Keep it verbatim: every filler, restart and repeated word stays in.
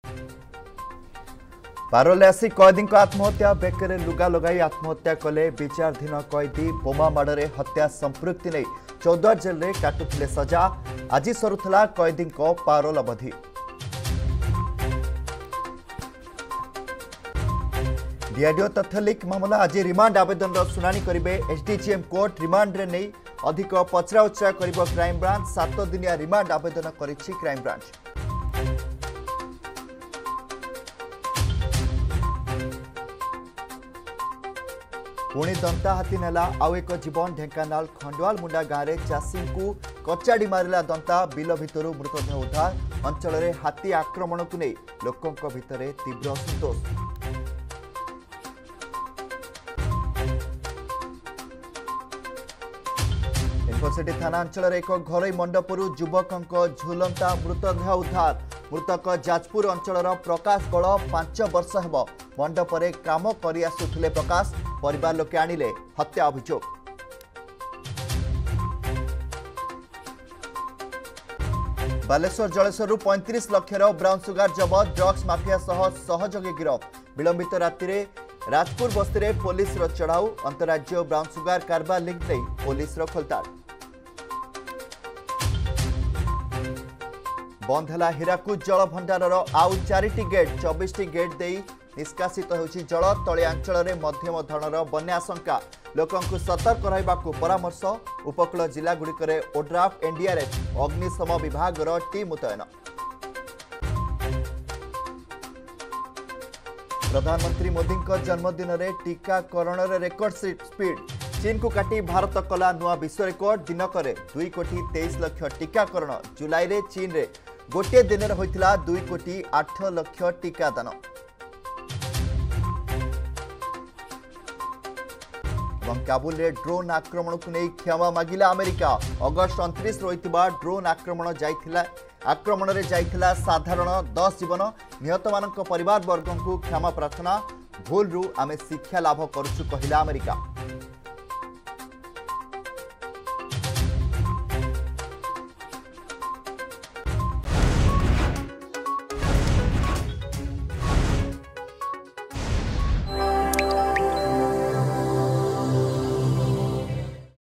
पारोले आसी कैदी आत्महत्या बेकरे लुगा लगाई आत्महत्या कले विचाराधीन कैदी बोमा माड़े हत्या संपृक्ति नहीं चौदह जेल में काटुले सजा आज सरुला कैदी पारोल अवधि। डीआरडीओ तथ्य लीक मामला आज रिमांड आवेदन शुणाणी करेंगे एसडीजीएम कोर्ट रिमांड रे नहीं अधिक पचरा उचरा कर क्राइम ब्रांच सात दिनिया रिमांड आवेदन करिछि क्राइम ब्रांच। पुणी दंता हाथी नेला आउ एक जीवन ढेंकानाल खंडवाल मुंडा गाँव में चाषी को कचाड़ी मारिला दंता बिल भितर मृतदेह उद्धार अंचल में हाथी आक्रमण को नहीं लोकों भितर तीव्र असंतोष। इनफोसिटी थाना अंचल एक घरोई मंडपर युवकों झुलंता मृतदेह उद्धार मृतक जाजपुर अंचल प्रकाश बल पांच वर्ष हेब मंडपरे काम करि आसुथिले प्रकाश परिवार लोके आनिले हत्या अभियोग। बालेश्वर जलेश्वर पैंतीस लक्षर ब्राउन सुगार जबत ड्रग्स माफिया सह सहयोगी गिरफ विलंबित राति राजपुर बस्ती पुलिस चढ़ाऊ अंतरराज्य ब्राउन सुगार कारबार लिंक नहीं पुलिस खोलताड़। बंद है हीराकुद जल भंडार आउ चारिटी गेट चौबीस टी गेट दे निष्कासित होछि जल तलिया अंचल में मध्यम धरणर बन्या आशंका लोकों सतर्क रहा परामर्श उपकूल जिला गुड़िक ओड्राफ एनडीआरएफ अग्निशम विभाग टीम मुतयन। प्रधानमंत्री मोदी जन्मदिन में टीकाकरण रेकर्ड स्पीड चीन को काटी भारत कला नुआ विश्व रेकर्ड दिनक दुई कोटी तेईस लक्ष टीकाकरण जुलाई रे चीन रे गोटे दिन में होता दुई कोटी आठ लक्ष टीकादान। काबुल रे ड्रोन आक्रमण को नहीं क्षमा मागिला अमेरिका अगस्ट उनतीस रही ड्रोन आक्रमण जाइथिला आक्रमण रे जाइथिला साधारण दस जीवन निहत मानक परिवार वर्ग को क्षमा प्रार्थना भूल रु आमे शिक्षा लाभ करुछु कहिला अमेरिका।